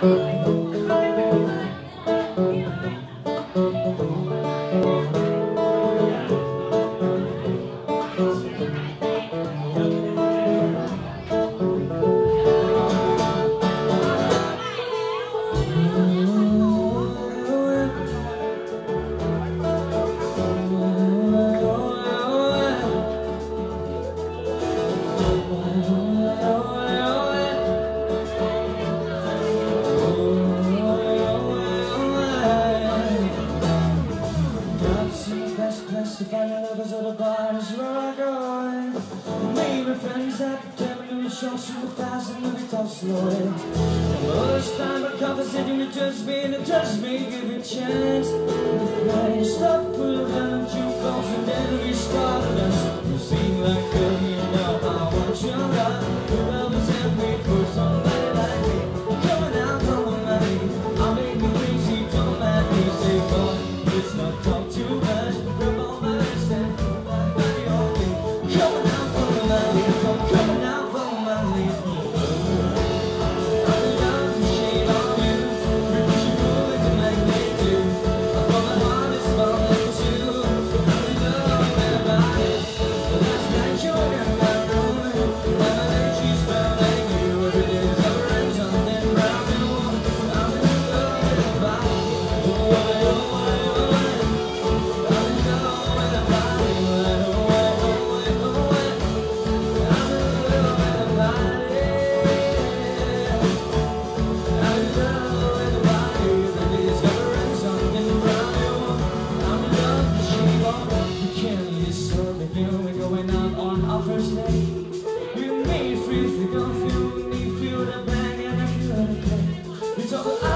To find the lovers of the bars where I go. Me and friends that pretend to be show through 1,000 movie top slow. First time I conversation to judge me and touch me, give it a chance. Now stop, put it down and jukebox and then we start to dance. You sing like girl, you know I want your love. Whoever sent me for somebody like me, coming out from the money, I'll make me crazy, don't let me say boy, let's not talk too much. We made free to go through, we feel the bang and I feel the pain. It's all